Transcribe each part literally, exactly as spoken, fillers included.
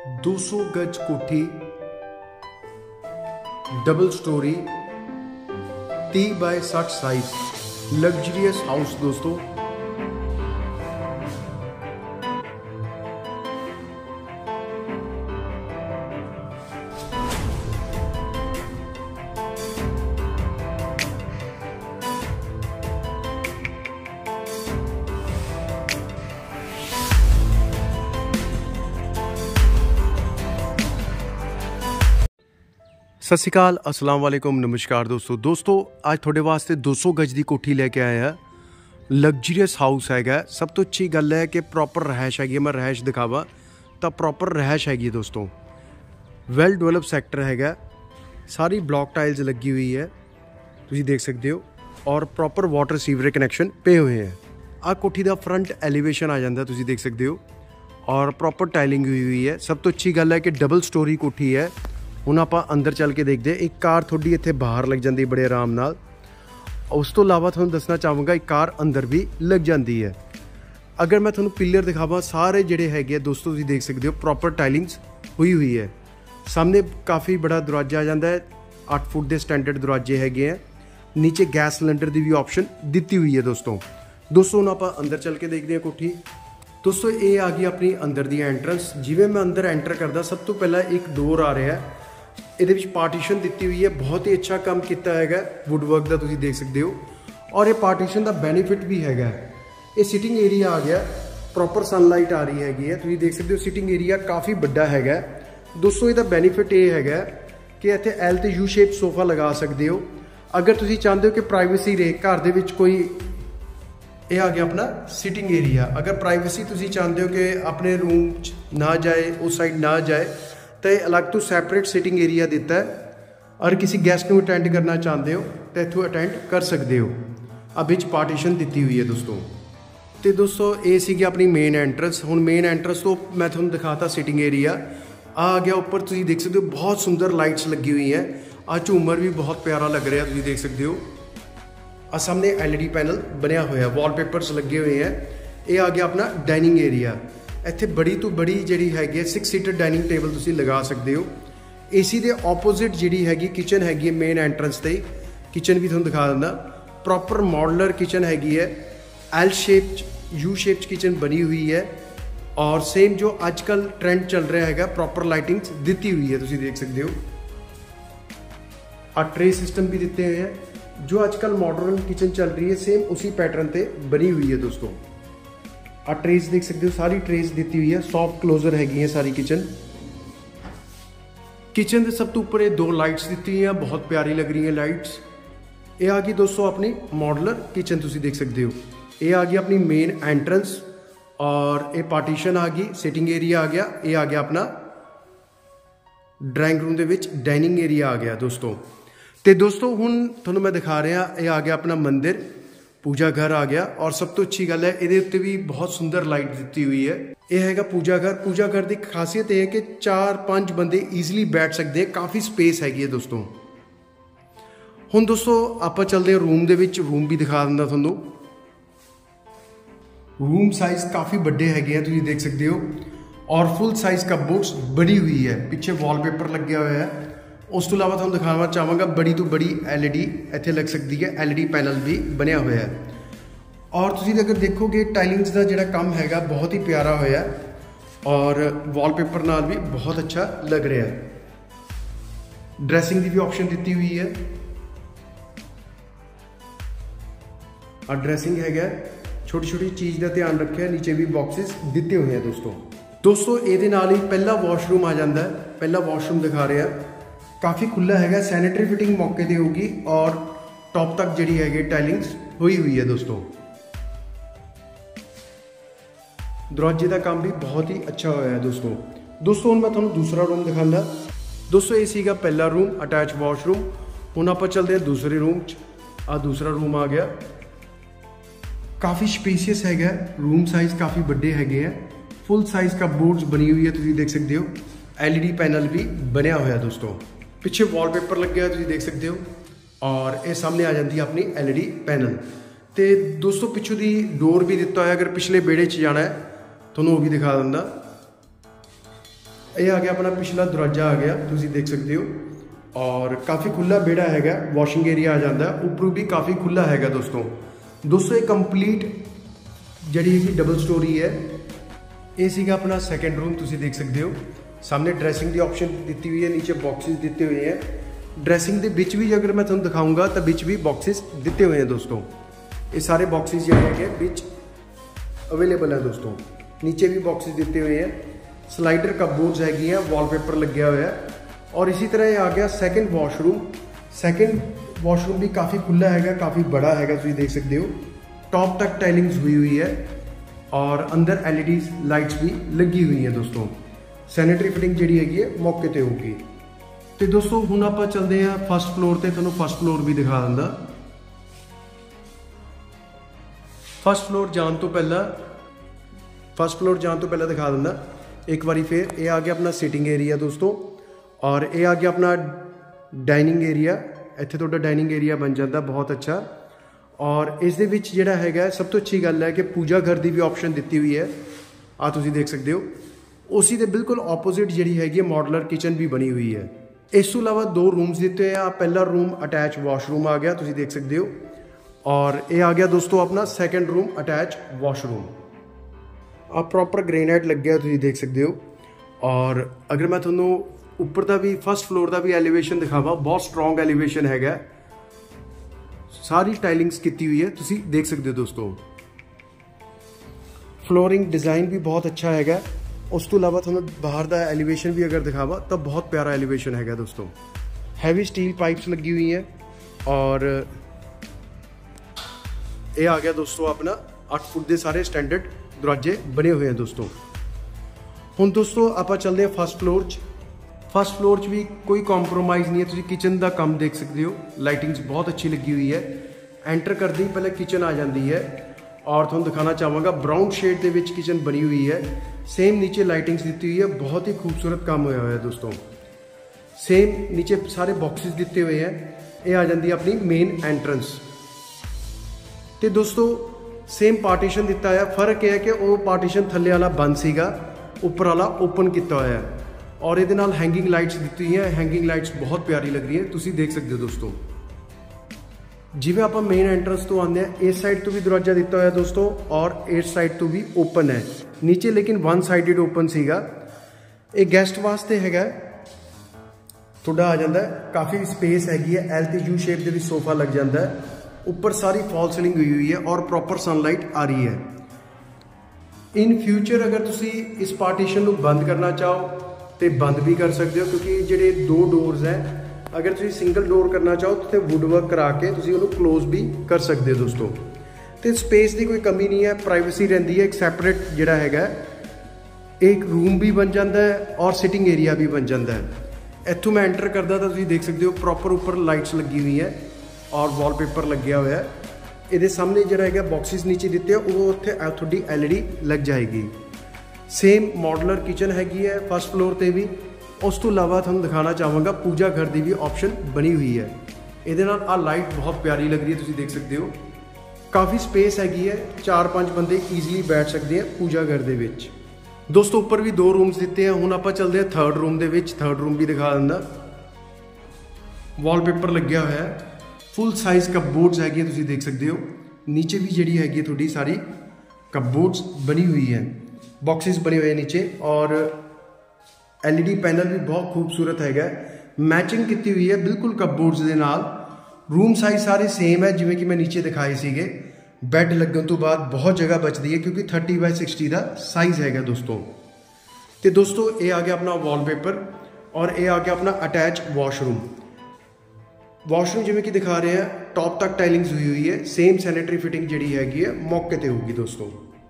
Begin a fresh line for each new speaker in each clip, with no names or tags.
दो सौ गज कोठी, डबल स्टोरी, तीस बाय साठ साइज, लग्जरियस हाउस दोस्तों। सत श्री अकाल, अस्सलाम वालेकुम, नमस्कार दोस्तों। दोस्तों आज थोड़े वास्ते दो सौ गज की कोठी लैके आया। लग्जरीअस हाउस है। सब तो अच्छी गल है कि प्रॉपर रहैश हैगी। मैं रहैश दिखावा तो प्रॉपर रहैश हैगी दोस्तों। वैल डेवलप सैक्टर है, सारी ब्लॉक टाइल्स लगी हुई है, तुम देख सकते हो, और प्रॉपर वाटर सीवरेज कनैक्शन पे हुए हैं। आ कोठी का फ्रंट एलिवेशन आ जाता, तुम देख सकते हो, और प्रॉपर टाइलिंग हुई हुई है। सब तो अच्छी गल है कि डबल स्टोरी कोठी है। ਹੁਣ ਆਪਾਂ अंदर चल के देखते हैं। एक कार थोड़ी इत्थे बाहर लग जाती बड़े आराम नाल। उस तो इलावा थोड़ा दसना चाहूँगा एक कार अंदर भी लग जाती है। अगर मैं थोड़ा पिलर दिखावा, सारे जोड़े है दोस्तों तुम देख सकते हो, प्रॉपर टाइलिंग्स हुई हुई है। सामने काफ़ी बड़ा दरवाजा आ जाता है, अठ फुट के स्टैंडर्ड दरवाजे है। नीचे गैस सिलेंडर की भी ऑप्शन दी हुई है दोस्तों। दोस्तों हम आप अंदर चल के देखते हैं कोठी। दोस्तों ये आ गई अपनी अंदर दी एंट्रेंस। जिवें मैं अंदर एंटर करदा, सब तो पहला एक डोर आ रहा है। ये पार्टीशन दी हुई है, बहुत ही अच्छा काम किया है वुडवर्क का, तुम देख सकते हो। और ये पार्टीशन का बेनीफिट भी है, ये सिटिंग एरिया आ गया, प्रॉपर सनलाइट आ रही हैगी है, तुम देख सकते हो। सिटिंग एरिया काफ़ी बड़ा है दोस्तों। इसका बेनीफिट ये है कि इतने एल तो यू शेप सोफा लगा सकते हो। अगर तुम चाहते हो कि प्राइवेसी रहे घर के कोई, ये आ गया अपना सिटिंग एरिया। अगर प्राइवेसी तुम चाहते हो कि अपने रूम ना जाए, उस साइड ना जाए, तो अलग तो सैपरेट सिटिंग एरिया दिता है। और किसी गेस्ट को अटेंड करना चाहते हो तो इतों अटेंड कर सकते हो। अब बिच पार्टीशन दी हुई है दोस्तों। तो दोस्तों ये सी अपनी मेन एंट्रेंस। हुण मेन एंट्रेंस तो मैं थोड़ा दिखाता सिटिंग एरिया आ गया। ऊपर तुम देख सकते हो, बहुत सुंदर लाइट्स लगी हुई हैं। आ झूमर भी बहुत प्यारा लग रहा है, तुम देख सकते हो। आ सामने एल ई डी पैनल बनया हुआ, वॉलपेपर्स लगे हुए हैं। ये आ गया अपना डाइनिंग एरिया। इत्थे बड़ी तो बड़ी जी है सिक्स सीटर डाइनिंग टेबल तुम लगा सकते हो। ए सी के ऑपोजिट जी हैगी किचन हैगी, मेन एंट्रेंस से किचन भी थोड़ा दिखा दिंदा। प्रॉपर मॉडलर किचन हैगी है, L shape U shape kitchen बनी हुई है। और सेम जो आजकल ट्रेंड चल रहा है, प्रॉपर लाइटिंग्स दी हुई है, तुम देख सकते हो। आ ट्रे सिस्टम भी दिते हुए हैं। जो आजकल मॉडर्न किचन चल रही है, सेम उसी पैटर्न पे बनी हुई है दोस्तों। आ ट्रेस देख सकते हो, सारी ट्रेस दी हुई है, सॉफ्ट क्लोजर हैगी है सारी किचन। किचन के सब तो ऊपर ये दो लाइट्स दी हुई हैं, बहुत प्यारी लग रही हैं लाइट्स। ये आ गई दोस्तों अपनी मॉडलर किचन, तुम देख सकते हो। ये आ गई अपनी मेन एंट्रेंस, और ये पार्टीशन आ गई, सिटिंग एरिया आ गया। ये आ गया अपना ड्राइंग रूम के डाइनिंग एरिया आ गया दोस्तों। तो दोस्तों हुण तुहानूं मैं दिखा रहा, ये आ गया अपना मंदिर, पूजा घर आ गया। और सब तो अच्छी गल है, ये उत्ते भी बहुत सुंदर लाइट दी हुई है। यह है पूजा घर। पूजा घर की खासियत यह है कि चार पांच बंदे ईजिली बैठ सकते हैं, काफ़ी स्पेस हैगी है दोस्तों। हुण दोस्तों आप चलते हैं रूम के विच, रूम भी दिखा दिंदा तुहानूं। रूम साइज काफ़ी बड़े हैगे, तुम देख सकते हो। और फुल साइज कपबोर्ड्स बनी हुई है, पीछे वॉलपेपर लगे हुआ है। उस तो इलावा तुहानूं दिखाना चाहांगा, बड़ी तो बड़ी एल ई डी इत्थे लग सकती है, एल ई डी पैनल भी बनया हुआ है। और तुसीं अगर देखोगे टाइलिंग्स का जिहड़ा काम हैगा बहुत ही प्यारा होया, और वॉलपेपर नाल भी बहुत अच्छा लग रहा है। ड्रैसिंग की भी ऑप्शन दी हुई है। और ड्रैसिंग हैगा, छोटी छोटी चीज़ का ध्यान रखा, नीचे भी बॉक्सेस दिते हुए हैं दोस्तों। दोस्तों ये नाल ही पहला वॉशरूम आ जाता है। पहला वॉशरूम दिखा रहा है, काफ़ी खुला है, सैनिटरी फिटिंग मौके पर होगी। और टॉप तक जी है टाइलिंग्स हुई हुई है दोस्तों। दरवाजे का काम भी बहुत ही अच्छा होया है दोस्तों। दोस्तों हुण मैं तुहानूं दूसरा रूम दिखाना। दोस्तों ये सीगा पहला रूम, अटैच वॉशरूम। हुण आपां चलते हैं दूसरे रूम च। आ दूसरा रूम आ गया, काफ़ी स्पेशियस है, रूम साइज काफ़ी बड़े हैगे हैं। फुल साइज का बोर्ड्स बनी हुई है, तुम देख सकते हो। एल ई डी पैनल भी बनया हुआ है दोस्तों। पिछे वॉलपेपर लगे हुए तुम देख सकते हो। और ये सामने आ जाती है अपनी एल ई डी पैनल। तो दोस्तों पिछों की डोर भी दिता है, अगर पिछले बेड़े च जाना है तो वो भी दिखा दिंदा। ਇਹ ਆ ਗਿਆ ਆਪਣਾ ਪਿਛਲਾ ਦਰਵਾਜ਼ਾ ਆ ਗਿਆ, ਤੁਸੀਂ ਦੇਖ ਸਕਦੇ ਹੋ। ਔਰ ਕਾफ़ी खुला बेड़ा हैगा, वॉशिंग एरिया आ जाता है, उपरों भी काफ़ी खुला हैगा दोस्तों। दोस्तों ये कंप्लीट ਜਿਹੜੀ ਹੈਗੀ डबल स्टोरी है। ये सीगा अपना सैकेंड रूम, तुसी देख सकते हो। सामने ड्रैसिंग की ऑप्शन दी हुई है, नीचे बॉक्सेस दिते हुए हैं। ड्रैसिंग के बिच भी अगर मैं तुहानू दिखाऊंगा तो बिच भी बॉक्सेस दिते हुए हैं दोस्तों। ये सारे बॉक्सेस जो है बिच अवेलेबल है दोस्तों। नीचे भी बॉक्सेस दिते हुए हैं, स्लाइडर कपबोर्ड्स हैगी हैं, वॉलपेपर लगे हुआ है। और इसी तरह ये आ गया सैकेंड वॉशरूम। सैकेंड वॉशरूम भी काफ़ी खुला हैगा, काफ़ी बड़ा हैगा, तुम देख सकते हो। टॉप तक टाइलिंग्स हुई हुई है और अंदर एल ई डी लाइट्स भी लगी हुई हैं दोस्तों। सैनिटरी फिटिंग जी हैगी है मौके पर होगी। तो दोस्तों हुण आपां चलते हैं फर्स्ट फ्लोर पर, तुहानूं फर्स्ट फ्लोर भी दिखा दिंदा। फर्स्ट फ्लोर जाने तो पहला फर्स्ट फ्लोर जाने तो पहला दिखा दिंदा एक बारी फिर। ये आ गया अपना सिटिंग एरिया दोस्तों। और ये आ गया अपना डाइनिंग एरिया। इत्थे तुहाडा डाइनिंग एरिया बन जाता बहुत अच्छा। और इस दे विच जिहड़ा हैगा सब तो अच्छी गल है कि पूजा घर की भी ऑप्शन दी हुई है, आ तुसीं देख सकते हो। उसी के बिल्कुल ऑपोजिट जिहड़ी हैगी मॉडलर किचन भी बनी हुई है। इस तो इलावा दो रूम्स दिते हैं। पहला रूम अटैच वॉशरूम आ गया, तुसीं देख सकते हो। और ये आ गया दोस्तों अपना सैकेंड रूम अटैच वॉशरूम। आ प्रॉपर ग्रेनाइट लग गया, तुसीं देख सकते हो। और अगर मैं तुहानूं उपर का भी फर्स्ट फ्लोर का भी एलिवेशन दिखावा, बहुत स्ट्रॉन्ग एलिवेशन हैगा, सारी टाइलिंग्स की हुई है, तुसी देख सकते हो दोस्तों। फ्लोरिंग डिज़ाइन भी बहुत अच्छा हैगा। उस तो इलावा तुहानूं बाहर का एलिवेशन भी अगर दिखावा तो बहुत प्यारा एलिवेशन हैगा दोस्तों। हैवी स्टील पाइप्स लगी हुई हैं। और ये आ गया दोस्तों अपना अठ फुट के सारे स्टैंडर्ड दरवाजे बने हुए हैं दोस्तों। हुण दोस्तों आप चलते हैं फर्स्ट फ्लोर च। फर्स्ट फ्लोर च भी कोई कॉम्प्रोमाइज़ नहीं है, तुसीं किचन का काम देख सकते हो। लाइटिंग्स बहुत अच्छी लगी हुई है। एंटर करते ही पहले किचन आ जाती है। और तुहानूं दिखाना चाहांगा ब्राउन शेड के विच किचन बनी हुई है। सेम नीचे लाइटिंग्स दी हुई है, बहुत ही खूबसूरत काम होया हुआ है दोस्तों। सेम नीचे सारे बॉक्सेस दिते हुए हैं। ये आ जाती है अपनी मेन एंट्रेंस। तो दोस्तों सेम पार्टीशन दिता है, फर्क यह है कि वो पार्टीशन थल्ले वाला बंद सीगा, उपर वाला ओपन किया हुआ है। और ये नाल हैंगिंग लाइट्स दी हुई हैं। हैंगिंग लाइट्स बहुत प्यारी लग रही है, तुसीं देख सकते हो दोस्तों। जिवें आपां मेन एंट्रेंस तो आते हैं, इस साइड तो भी दरवाजा दिता हुआ है दोस्तों, और इस साइड तो भी ओपन है। नीचे लेकिन वन साइडेड ओपन सीगा। एक गैसट वास्ते हैगा, थोड़ा आ जाता है, काफ़ी स्पेस हैगी है। एल ते यू शेप के भी सोफा लग जाता है। ऊपर सारी फॉल सीलिंग हुई हुई है और प्रॉपर सनलाइट आ रही है। इन फ्यूचर अगर तुसी इस पार्टीशन को बंद करना चाहो तो बंद भी कर सकते हो, क्योंकि जेडे दो डोर्स हैं, अगर तुसी सिंगल डोर करना चाहो तो वुड वर्क करा के तुसी उन्हें क्लोज भी कर सकते हो दोस्तों। तो स्पेस की कोई कमी नहीं है, प्राइवेसी रही है। एक सैपरेट जिहड़ा हैगा एक रूम भी बन जाता है और सिटिंग एरिया भी बन जाता है। इत्थों मैं एंटर करता तो तुसी देख सकते हो प्रॉपर ऊपर लाइट्स लगी हुई है और वॉलपेपर लग्या हुआ है। ये सामने जिहड़ा हैगा बॉक्सिस नीचे दिते हैं, वो उत्थे थोड़ी एल ई डी लग जाएगी। सेम मॉडलर किचन हैगी है फर्स्ट फ्लोर पर भी। उस तो इलावा तुहानूं दिखाना चाहांगा पूजा घर की भी ऑप्शन बनी हुई है। ये आ लाइट बहुत प्यारी लग रही है, तुसीं देख सकते हो। काफ़ी स्पेस हैगी है, चार पाँच बंदे ईजीली बैठ सकते हैं पूजा घर दे विच। दोस्तों ऊपर भी दो रूम्स दिते हैं। हुण आपां चलते हैं थर्ड रूम दे विच। थर्ड रूम भी दिखा दिंदा। वॉलपेपर लग्या हुआ है, फुल साइज कपबोर्ड्स हैगी, तुसीं देख सकते हो। नीचे भी जिहड़ी हैगी थोड़ी सारी कपबोर्ड्स बनी हुई है, बॉक्सेस बने हुए नीचे। और एल ई डी पैनल भी बहुत खूबसूरत हैगा, मैचिंग की हुई है बिल्कुल कपबोर्ड्स के नाल। रूम साइज सारे सेम है जिवें कि मैं नीचे दिखाए सीगे। बैड लगन तो बाद बहुत जगह बचती है, क्योंकि थर्टी बाय सिक्सटी का साइज हैगा दोस्तों। तो दोस्तों ये आ गया अपना वॉलपेपर। और ये आ गया अपना अटैच वॉशरूम। वॉशरूम जिवें कि दिखा रहे हैं, टॉप तक टाइलिंग्स हुई हुई है। सेम सैनिटरी फिटिंग जिहड़ी हैगी है मौके पर होगी दोस्तों।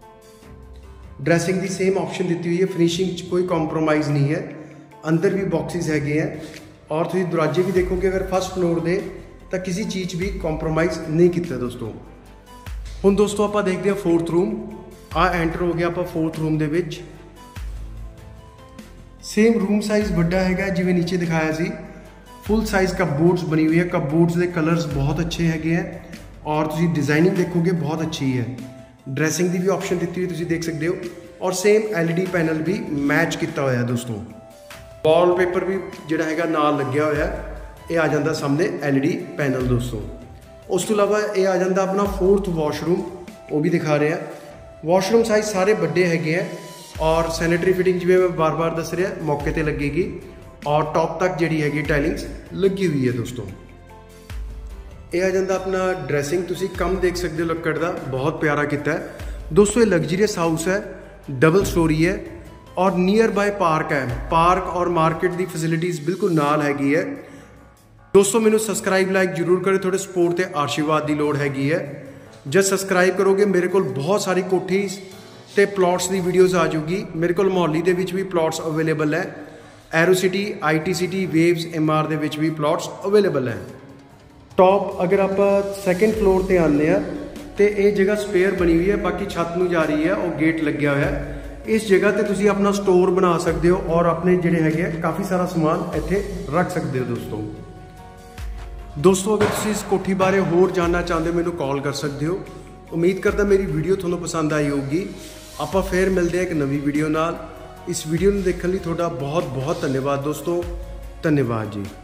ड्रैसिंग की सेम ऑप्शन दी हुई है, फिनिशिंग कोई कॉम्प्रोमाइज़ नहीं है। अंदर भी बॉक्सेस हैगे हैं। और तुसीं दरवाजे भी देखोगे अगर फर्स्ट फ्लोर दे तो किसी चीज़ भी कॉम्प्रोमाइज़ नहीं किया दोस्तों। हुण दोस्तों आप देखते हैं फोर्थ रूम। आ एंटर हो गया आप फोर्थ रूम दे विच। सेम रूम साइज बड़ा हैगा जिवें नीचे दिखाया सी। फुल साइज कपबोर्ड्स बनी हुई है। कपबोर्ड्स के कलर्स बहुत अच्छे हैगे हैं और तुसीं डिज़ाइनिंग देखोगे बहुत अच्छी है। ड्रैसिंग की भी ऑप्शन दी हुई तुसीं देख सकते हो। और same L E D panel भी मैच किया हुआ है दोस्तों। ਵਾਲਪੇਪਰ ਵੀ ਜਿਹੜਾ ਹੈਗਾ ਨਾਲ ਲੱਗਿਆ ਹੋਇਆ। ਇਹ ਆ ਜਾਂਦਾ ਸਾਹਮਣੇ ਐਲ ਈ ਡੀ ਪੈਨਲ ਦੋਸਤੋ। ਉਸ ਤੋਂ ਇਲਾਵਾ ਇਹ ਆ ਜਾਂਦਾ ਆਪਣਾ फोर्थ ਵਾਸ਼ਰੂਮ, ਉਹ ਵੀ ਦਿਖਾ ਰਿਹਾ। ਵਾਸ਼ਰੂਮ ਸਾइज ਸਾਰੇ ਵੱਡੇ ਹੈਗੇ ਆ ਔਰ ਸੈਨੇਟਰੀ ਫਿਟਿੰਗ ਜਿਵੇਂ ਮੈਂ ਬਾਰ-ਬਾਰ ਦੱਸ ਰਿਹਾ ਮੌਕੇ ਤੇ ਲੱਗੇਗੀ ਔਰ ਟॉप ਤੱਕ ਜਿਹੜੀ ਹੈਗੀ ਟਾਈਲਿੰਗਸ ਲੱਗੀ ਹੋਈ ਹੈ ਦੋਸਤੋ। ਇਹ ਆ ਜਾਂਦਾ ਆਪਣਾ ਡਰੈਸਿੰਗ, ਤੁਸੀਂ ਕੰਮ ਦੇਖ ਸਕਦੇ ਹੋ ਲੱਕੜ ਦਾ, ਬਹੁਤ ਪਿਆਰਾ ਕੀਤਾ ਹੈ ਦੋਸਤੋ। ਇਹ ਲਗਜ਼ਰੀਅਸ ਹਾਊਸ ਹੈ, ਡਬਲ ਸਟੋਰੀ ਹੈ ਔਰ ਨੀਅਰ ਬਾय ਪਾਰਕ ਹੈ। ਪਾਰਕ ਔਰ ਮਾਰਕੀਟ ਦੀ ਫੈਸਿਲਿਟੀਜ਼ ਬਿਲਕੁਲ ਨਾਲ ਹੈਗੀ ਹੈ ਦੋਸਤੋ। ਮੈਨੂੰ ਸਬਸਕ੍ਰਾਈਬ ਲਾਈਕ ਜ਼ਰੂਰ ਕਰੇ, ਤੁਹਾਡੇ ਸਪੋਰਟ ਤੇ ਆਸ਼ੀਰਵਾਦ ਦੀ ਲੋੜ ਹੈਗੀ ਹੈ। जब सब्सक्राइब करोगे मेरे को बहुत सारी कोठीज ते प्लॉट्स की वीडियोज़ आ जाऊगी। मेरे को मोहाली दे विच भी प्लॉट्स अवेलेबल है, Aero City, I T City, Waves, M R दे विच भी प्लॉट्स अवेलेबल है। टॉप अगर आप सैकेंड फ्लोर पर आने तो ये जगह स्पेयर बनी हुई है, बाकी छत में जा रही है और गेट लग्या हुआ है। इस जगह पर तुसी अपना स्टोर बना सकते हो और अपने जिहड़े हैगे काफ़ी सारा समान इत्थे रख सकते हो दोस्तों। दोस्तों अगर तुम इस कोठी बारे होर जानना चाहते हो मैनू कॉल कर सकते हो। उम्मीद करता मेरी वीडियो थोड़ा पसंद आई होगी। आपां फिर मिलते हैं एक नवी वीडियो नाल। इस वीडियो को देखने लिए थोड़ा बहुत बहुत धन्यवाद दोस्तों। धन्यवाद जी।